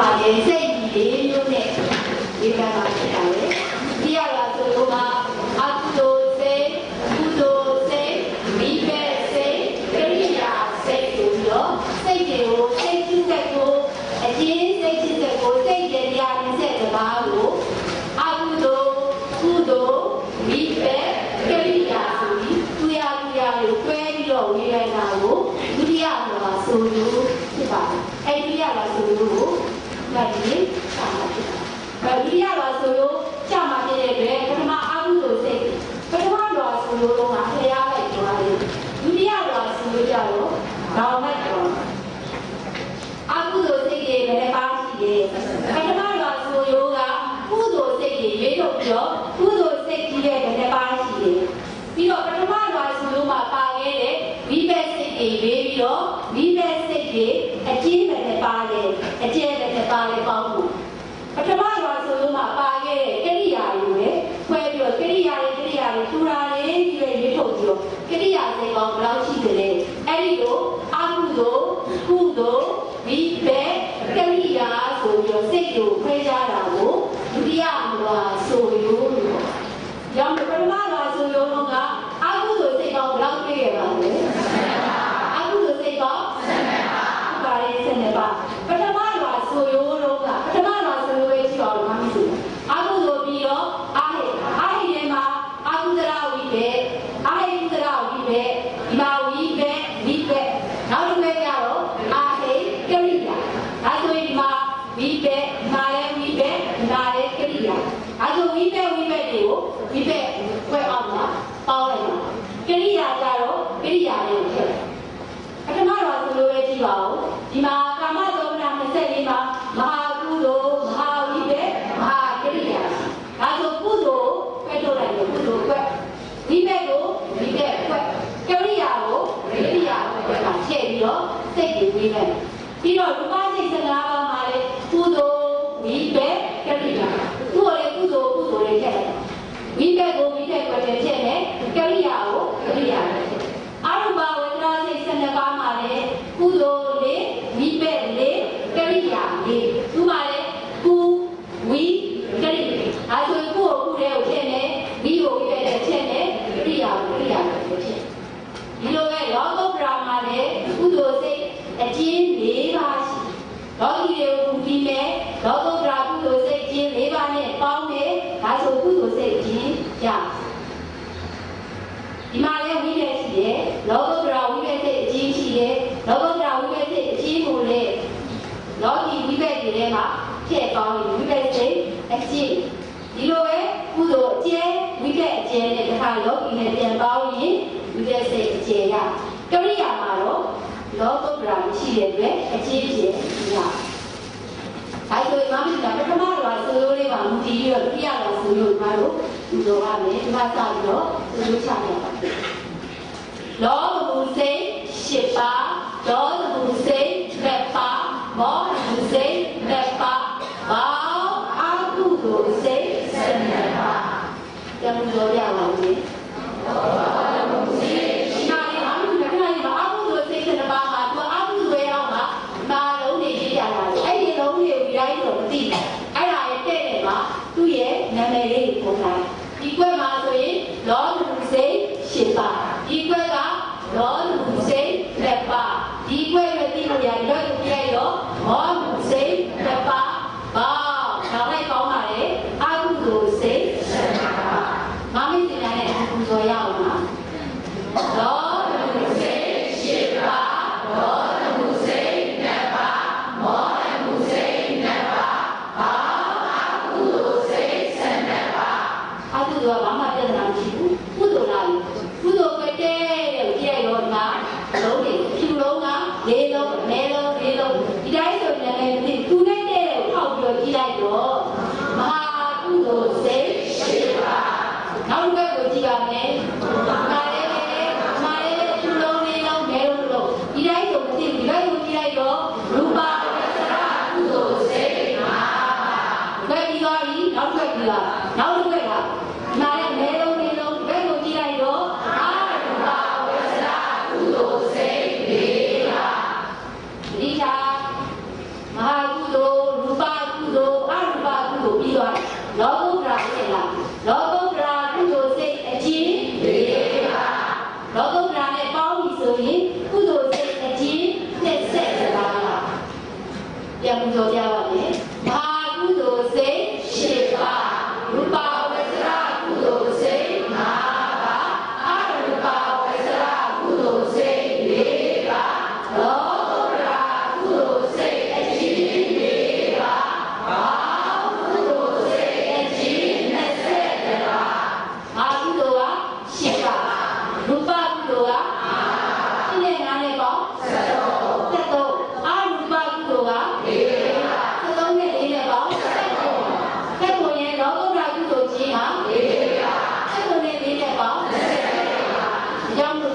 말에 세이요네 이가나시다에 디아라소요마 아쿠도세 구도세 미베세 그리야세 도요 세이요 세이신세고 아진 세이신세고 세이제리아는 세대바고 아쿠도 구도 미베 그리야소이 두야두야를 꿰기로 위에나고 두리야노와 소유 해봐. 두리야라소요 나리 참아주다. 두리야라소요 참아주는데 그러나 아무도 세. 그러나라소요가 해야가 있어요. 두리야라소요자로 나오면 아무도 세게 매바시게. 그러나라소요가 구도 세게 외롭죠. 구도 세게 매바시게. 비록 그러나라소요가 빠게래 위배세게 외비로 위배세게 아침에 빠게 아침에 빠게 빠고 그러나라소요가 빠게 그리야요에 회비로 그리야를 두라래 이래 유토죠. 그리야세가 그라시들에 에리도 아무도 구도 위배 그리야 소요 세요 회자라고 두리야노와 소요 양 그러나라소요가 아무도 세가 그라게 봐요. 아무도 세가 바리 세네바 그러나라소요가 그러나라소요에 지가로 가면서 아무도 비로 아해에마 아무들아 위배 아해들아 위배 이마 위배 나루베야로 아해 껴리야 아주 이마 위배 나의 위배 나의 껴리야 아주 위배되고 위배 왜 없나 빠워요 껴리야자로 껴리야를 해 그러나라소요에 지가로 이마 까마도나 세리마 마하구도 마하위배 마하껴리야 아주 구도 회도라요 구도 위배도 위배 껴리야로 껴리야로 채비로 세기 위배 비록 루마시 생각하면 말에 구도 위배 껴리야 구도를 채 위배고 위배를 채네 껴리야로 아루바 wendrasi 생각하면 말에 구도래 위배래 껴리야래 두 말에 구 위 껴리 아주 구를 채네 위고 위배를 채네 껴리야로 채 이로에 여도 브라마네 구도세 아진 네바시 여기에 우기네 여도 브라 구도세 진 네바네 빠우네 다소 구도세 진자 이말에 위배시에 여도 브라 위배세 진시에 여도 브라 위배세 진물에 여기 위배들에마 채빠우니 위배세 아진 이로에 구도 제 위배 제네 다 여기네 젠빠우니 위배세 제야 껴리야마로 너도 브라미시에 아치지야 다시 마음이나 그러나라소요가 무디요 피야라소요 바로 우도하네 마사로 우도차냐 너무세 시파 너무세 베파 뭐무세 베파 바 아구도세 세네파 양조야라니 이거가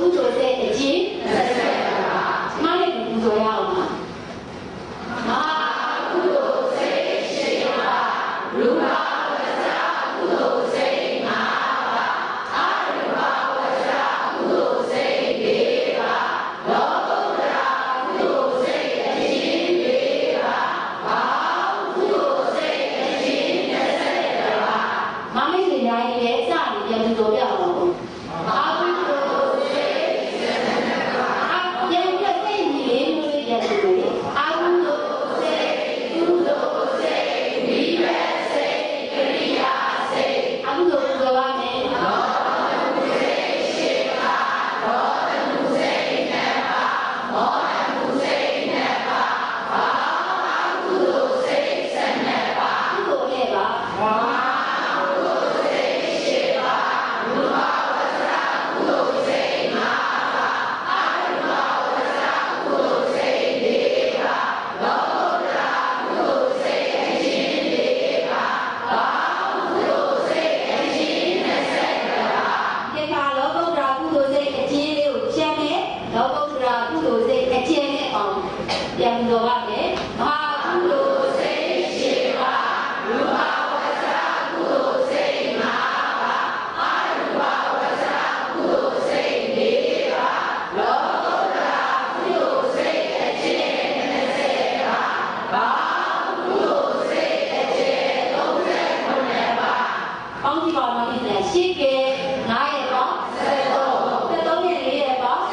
ကုသိုလ်စိတ်အကျင့်28ပါးကျမလေးကိုပူဇော်ရအောင်ပါမဟာကုသိုလ်စိတ်8ပါးရူပဝဇ္ဇကုသိုလ်စိတ်5ပါးအရူပဝဇ္ဇကုသိုလ်စိတ်4ပါးလောကုတ္တရာကုသိုလ်စိတ်အကျင့်4ပါးဘာကုသိုလ်စိတ်အကျင့်28ပါးမမေ့စရာကြီးရဲ့စနေပြန်ပူဇော်ပြအောင်ပါဘာကုသိုလ်စိတ်28ပါးပြန်ပြစိတ်ကြီးလေးမျိုးလေးပြန်ပူဇော်အာကုသိုလ်စိတ်ကုသိုလ်စိတ်ဝိပဿနာစိတ်ကရိယာစိတ်အကုသိုလ်ပူဇော်ပါမယ်လောကုစိတ်8ပါးဒေါသကုစိတ်2ပါးမောဟကုစိတ်2ပါးဘာကုသိုလ်စိတ်12ပါးကုသိုလ်နဲ့ပါဘာကုသိုလ်စိတ်8ပါးရူပဝဇ္ဇကုသိုလ်စိတ်5ပါးအရူပဝဇ္ဇကုသိုလ်စိတ်4ပါးလောကုတ္တရာကုသိုလ်စိတ်အကျင့်4ပါးဘာကုသိုလ်စိတ်အကျင့်28ပါးဒီမှာလောကုတ္တရာကုသိုလ်စိတ်အကျင့်လေးကိုချက်မယ်လောကုတ္တရာကုသိုလ်စိတ်အကျင့်နဲ့အောင်ပြန်ပြောပါမယ်မဟာကုသိုလ်စိတ်8ပါးရူပဝဇ္ဇကုသိုလ်စိတ်5ပါးအရူပဝဇ္ဇကုသိုလ်စိတ်4ပါးလောကုတ္တရာကုသိုလ်စိတ်အကျင့်20ပါးဘာကုသိုလ်စိတ်အကျင့်39ပါးပေါင်းကြည့်ပါဦးမင်းရှိကေ9ရက်ပေါင်း73ရက်4ရက်ပေါင်း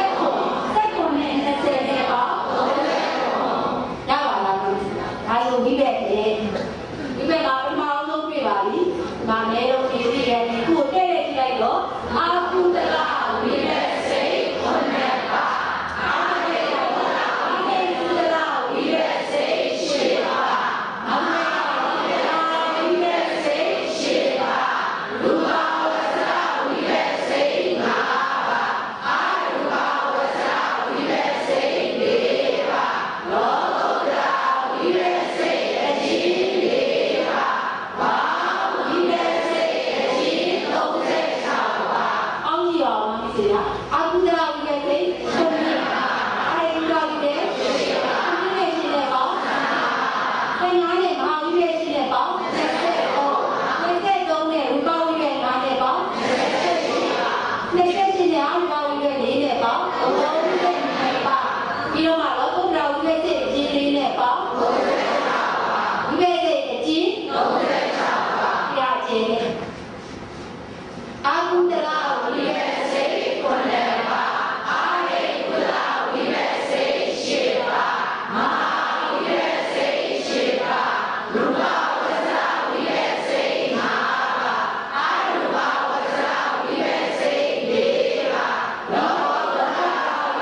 19နဲ့20ရက်ပေါင်းရပါလားဒါဆိုဝိဘက်ရဲ့ဝိဘက်ကပထမအောင်ဆုံးပြပါပြီ။မာမဲတော့ဒီစီရဲ့ဒီကိုတဲ့တဲ့ကြည့်လိုက်တော့အာကုတလဝိဘက်စိတ်9ပါးအာမေကုတလဝိဘက်စိတ်8ပါးအာမေကုတလဝိဘက်စိတ်8ပါးရူပဝဇ္ဇဝိဘက်စိတ်5ပါးအာရူပဝဇ္ဇဝိဘက်စိတ်4ပါးလောကုတ္တရာဝိဘက်စိတ်အကျင့်4ပါးဘာဝိဘက်စိတ်အကျင့်36ပါးအောင်းကြည့်အောင်မသိရအာကုတလဝိဘက်စိတ်9ပါးအာရူပဝိဘက်8ပါးဒီနေ့ရှိတဲ့ပေါင်း5နဲ့မဟာဝိဘက်ရှိတဲ့ပေါင်း23နဲ့ရူပဝိဘက်5နဲ့ပေါင်း28နဲ့အာရူပဝိဘက်4နဲ့ပေါင်း32ပါးပြီးတော့မှလောကုတ္တရာဝိဘက်စိတ်အကျင့်4နဲ့ပေါင်းဝိဘက်စိတ်အကျင့်36ပါးပြာကျင်းအာကုတလဝိဘက်စိတ်9ပါးအာရေကုတလဝိဘက်စိတ်8ပါးမဟာဝိဘက်စိတ်8ပါးရူပဝဇ္ဇဝိဘက်စိတ်5ပါးအာရူပဝဇ္ဇဝိဘက်စိတ်4ပါးလောကုတ္တရာဝ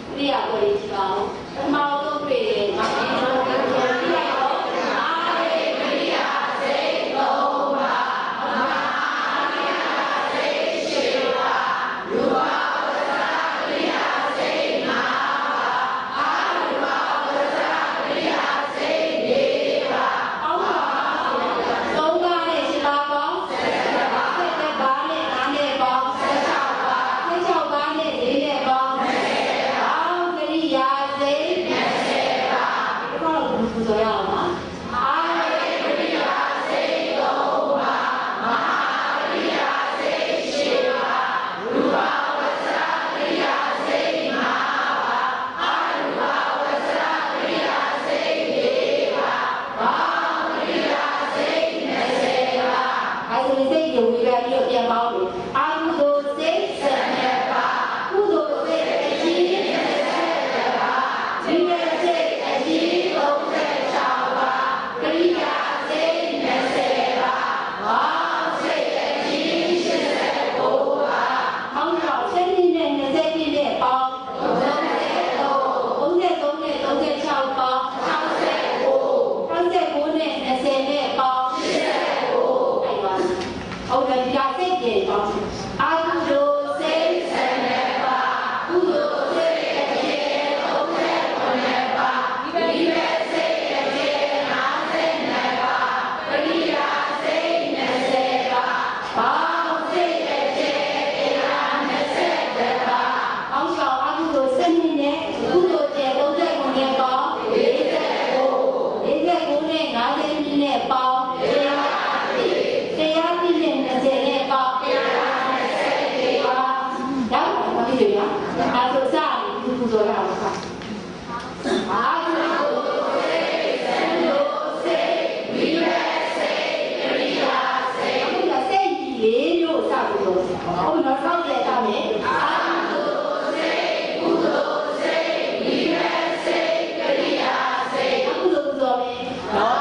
ဒီရကိုကြည့်ပါဦးပထမဆုံးတွေ့တယ်မင်းတို့ဒီလိုက်တော့အာရေပရိယာစိတ်သုံးပါမဟာပရိယာစိတ်ရှိပါလူပါဝဇ္ဇပရိယာစိတ်နာအာလူပါဝဇ္ဇပရိယာစိတ်နေပါအောက်ပါသုံးပါးနဲ့ရှိပါပေါင်း17ပါး17ပါးနဲ့နားနဲ့ပေါင်း16ပါး16ပါးနဲ့၄နဲ့ပေါင်း20ပါးပရိယာစိတ်20ပါးဒီတော့ဘုဆိုရအောင်ပါအာရေပရိယာစိတ်သုံးပါမဟာပရိယာစိတ်ရှိပါလူပါဝဇ္ဇပရိယာစိတ်နာအာလူပါဝဇ္ဇပရိယာစိတ်၄ပါဘာပရိယာစိတ်20ပါအဲဒါစိတ်ကိုဝေရပြီးပြန်ပေါင်းတယ်အာဟုသောစိတ်17ပါကုသိုလ်စိတ်အကြီး20ပါဒီမဲ့စိတ်အကြီး36ပါပရိယာစိတ်20ပါဘာစိတ်အကြီး89ပါအောင်းတော့7နဲ့20နဲ့ပေါင်း33နဲ့36ပေါင်း69နဲ့20နဲ့ပေါင်း89အဲ့ပါဟုတ်တယ်ဒီကစိတ်ကြီးပေါင်းအာဟုသောစိတ်17ပါကုသိုလ်စိတ်အကြီး39ပါဒီမဲ့စိတ်အကြီး52ပါပရိယာစိတ်20ပါဘာစိတ်အကြီး120ပါအောင်းဆောင်အာဟုသောစိတ်နဲ့ကုသိုလ်ကျေ39နဲ့ပေါင်း49နဲ့50နဲ့ပေါင်းတရားပြည့်နဲ့20နဲ့ပေါင်း120ပါရောက်ပါပြီလေနော်အဲဆိုစရင်ဒီကုသိုလ်ရအောင်ပါအာဟုသောစိတ်သံလို့စိတ်မိမဲ့စိတ်ပရိယာစိတ်အခုကစိတ်ကြီးလေးမျိုးစပြီးတော့ဟုတ်နော်စောင့်ကြတာမယ်အာဟုသောစိတ်ကုသိုလ်စိတ်မိမဲ့စိတ်ပရိယာစိတ်အခုလိုဆိုမယ်နော်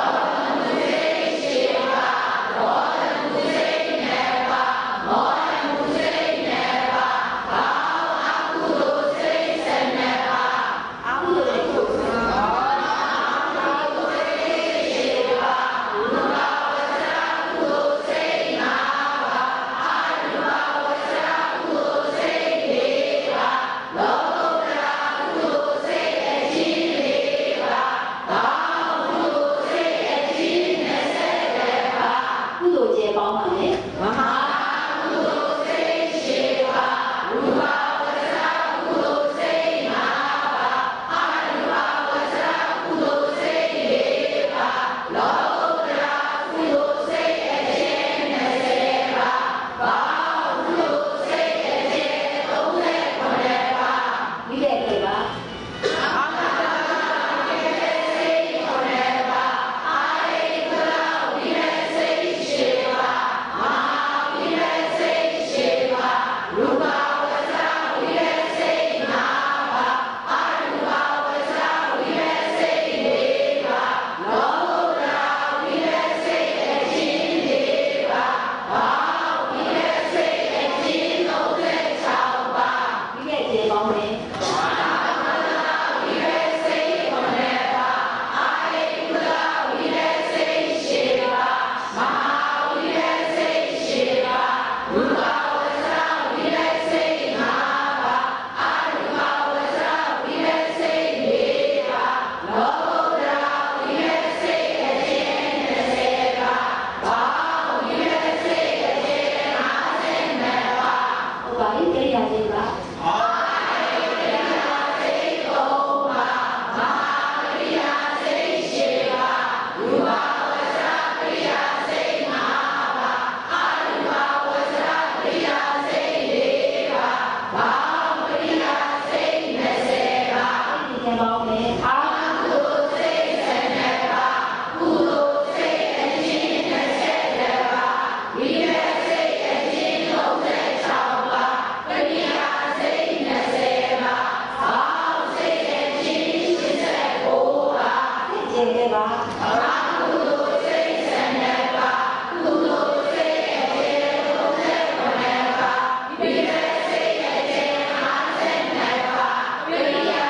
ပ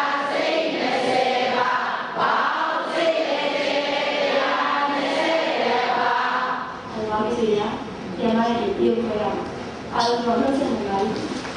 ပြန်လာရင်ပြုတ်ခွဲရအောင်အားလုံးတော့နှုတ်ဆက်နေပါလိမ့်